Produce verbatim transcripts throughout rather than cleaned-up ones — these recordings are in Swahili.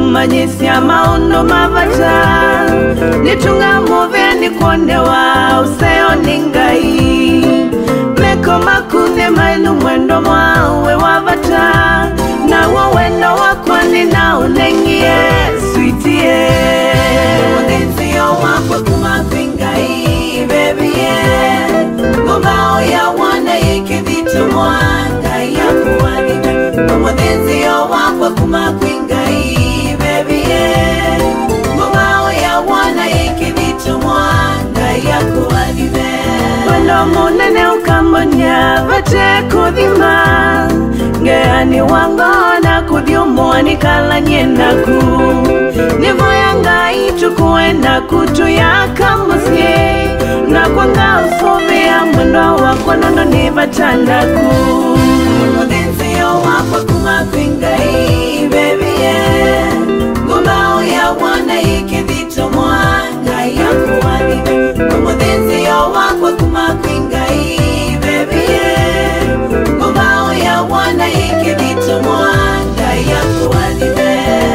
kumanyisya maundu mavata nitunga move ni kuondewa useo ningai meko makune mainu mwendo mwawe wavata na wawendo wakwani na unengie sweetie Mudenzio wakwa kumakwingai baby yeah Ngomao ya wana yikidhito mwanga ya kuwanime Mudenzio wakwa kumakwingai baby yeah Ngomao ya wana yikidhito mwanga ya kuwanime Wando munene ukambonya vate kuthima Ngeani wangona kuthiumwa nikala nyenaku Nivo yanga itukuenda kutu ya kamusye Na kwanga usovea mwendo wakwa nono nivatandaku Mudenzio wakwa kumakwingai baby yeah Ngomao ya wana ikidhito mwanga ya kuwanime Mudenzio wakwa kumakwingai baby yeah Ngomao ya wana ikidhito mwanga ya kuwanime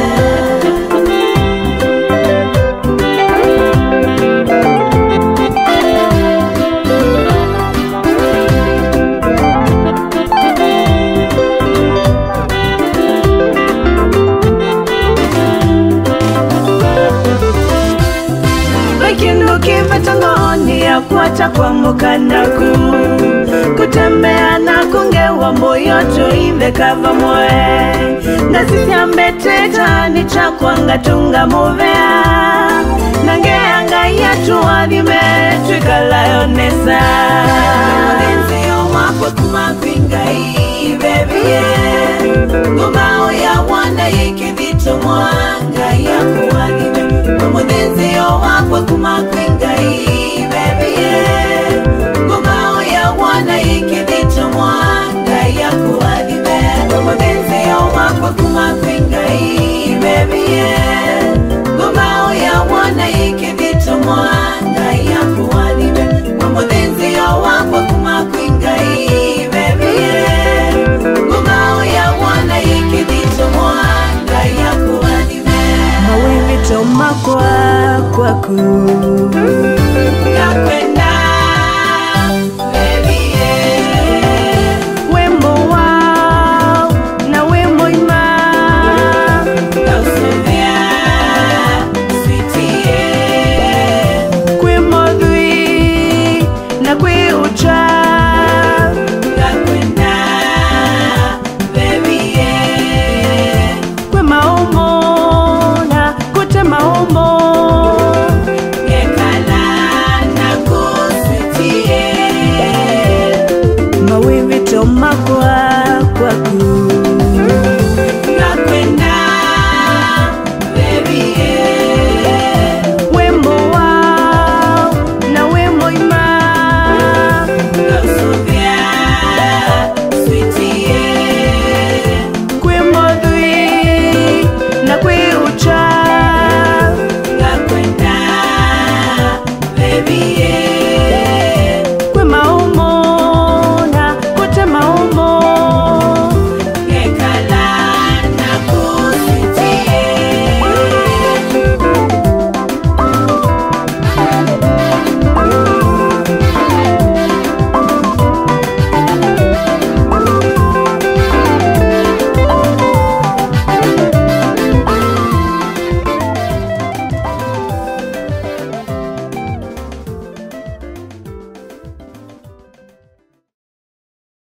Tangoni ya kuacha kwa mukanaku Kutembea na kungewa moyo tuive kava mwe Ngasisi ambeteta ni chakwanga tunga movea Nangeanga ya tuwadime twikalayonesa Mudenzio wakwa kumakwingai baby yeah Ngomao ya wana yikidhito mwanga ya kuwadime Mudenzio wakwa kumakwingai baby yeah Ngomao ya wana ikidhito mwanga ya kuwadime Mudenzio wakwa kumakwingai baby yeah Ngomao ya wana ikidhito mwanga ya kuwadime Mudenzio wakwa kumakwingai baby yeah Ngomao ya wana ikidhito mwanga ya kuwadime Mawimito makwa kwaku